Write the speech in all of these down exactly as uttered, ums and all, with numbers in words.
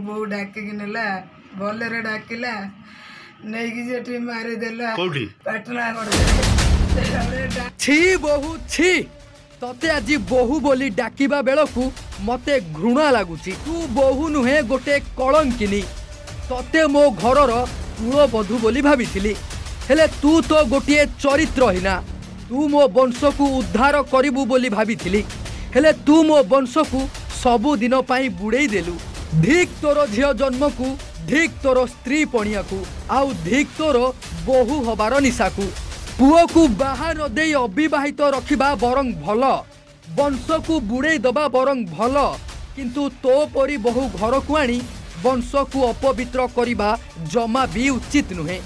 बो डाकिक नेला बोलेरो डाकिला नहीं कि जेठी मारी देला कोठी पटना कर छी बहु छी तते आज बहु बोली डाकिबा बेलकू मते घृणा लागुची। तू बहु नुहे गोटे कलंकिनी तते मो घरर कुलबधू बोली भाविथिली हेले तू तो गोटे चरित्रहीना। तू मो वंश को उद्धार करिबू बोली भाविथिली हेले तू मो वंश को सबु दिन पाई बुड़ेई देलु। धिक तोर झियो जन्म को धिक तोर स्त्री पणिया को आउ धिक तोर बहु हबार निशा को। पुओ को बाहा न देई अविवाहित रखिबा बरं भल वंश को बुड़ेई दबा बरं भल किंतु तो परी बहु घर को आनी वंश को अपवित्र करिबा जमा भी उचित नुहे।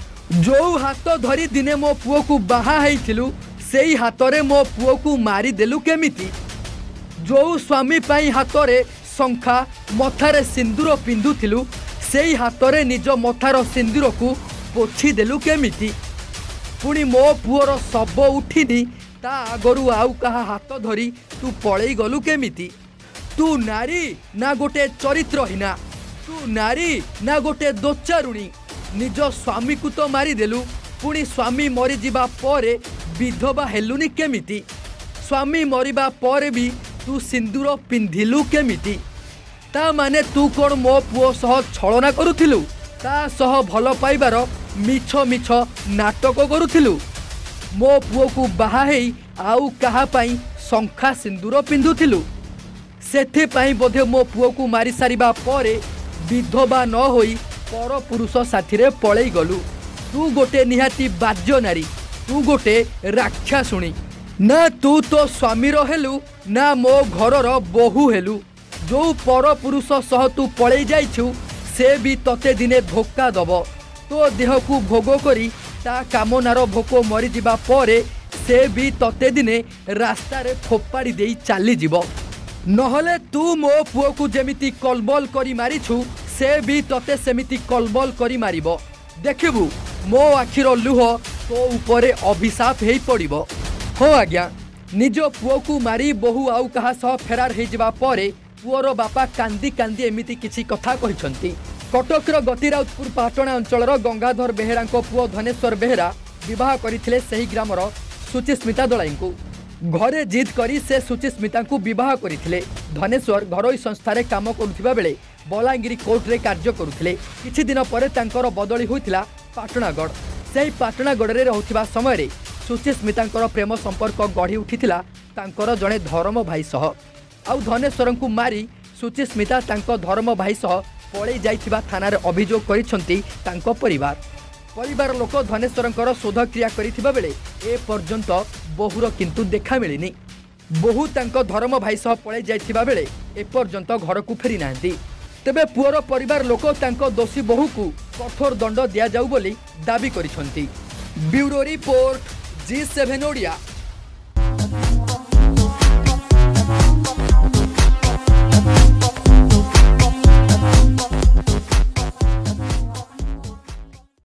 जो हाथ धरी दिने मो पुओ को बाहा हेइथिलु सेई हाथरे मो पुओ को मारी देलु केमिति। जो स्वामी पाई हाथरे शंखा मथारे सिंदूर पिंधुथिलु सेई हाथरे निज मथार सिंदूर को पोछि देलु केमिति। पुणी मो पुओर शब उठिनी ता आगरु आउ कहा हाथ धरी तू पळेई गलु केमिति। तू नारी ना गोटे चरित्रहीना तू नारी ना गोटे दोचारुणी निज स्वामी को तो मारिदेलु पुणी स्वामी मरी जिबा परे विधवा हेलुनी केमिति। स्वामी मरिबा परे भी तू सिंदूर पिंधिलु केमिति। ता माने तू कोन मो पुओ सह छलना करुथिलु ता सह भल पाइबार मिछ मिछ नाटक करुथिलु। मो पुओ को बाहा हेई आउ कहा पाई शंखा सिंदूर पिंधुथिलु सेथे पाई बोधे मो पुओ को मारी सारिबा परे विधवा न होई पर पुरुष साथी रे पळेई गलु। तू गोटे निहाती बाज्य नारी तू गोटे राक्षासुणी ना तू तो स्वामी हेलु ना मो घरर बहु हेलु। जो पर पुरुष सह तू पळेई जाइछु से भी तते दिने धोखा दब तो देह को भोग करी ता कामनार भोक मरी जिबा परे से भी तते दिने रास्ता रे फोपाड़ी देई चाली जीव। नहले तू मो पुओ को जेमिति कलबल करी मारिछु से भी तते सेमिति कलबल करी मारिबो। देखिबू मो आखिर लुह तो उपरे अभिशाप हेई पड़िबो। हो आज्ञा निज पुओ को मारी बहु आउ कहा सह फेरार हेई जिबा परे पुओर बापा कांदी कांदी एमिति किछि कथा कहिसंती। कटकर गतिराउतपुर पाटणा अंचलर गंगाधर बेहेरांको पुओ धनेश्वर बेहेरा विवाह करथिले सही ग्रामर सुचिस्मिता दलाई को। घरे जिद करी से सुचिस्मिता को विवाह करथिले। धनेश्वर घरोई संस्थारे काम करुथिबा बेले बलांगिरी कोर्ट रे कार्य करुथिले। किछि दिन परे तांकर बदली होइथिला पाटणागढ़। सेही पाटणागढ़ रे रहुथिबा समय रे सुचिस्मितांकर प्रेम संपर्क गढ़ी उठिथिला तांकर जणे धर्म भाई सह। आउ धनेश्वर को मारी सुचिस्मिता तांको धर्म भाई सह पळेई जाइथिबा थाना रे अभियोग करिसंती तांको परिवार। परिवार लोक धनेश्वर शोध क्रिया करिथिबा बेले ए पर्यंत बहुर किंतु देखा मिलिनी। बहु तांको धर्म भाई सह पळेई जाइथिबा बेले ए पर्यंत घर को फेरी नांती। तेबे पुअर परिवार लोक तांको दोषी बहु को कठोर दंड दिया जाऊ बोली दाबी करिसंती। Bureau report Zee seven Odia.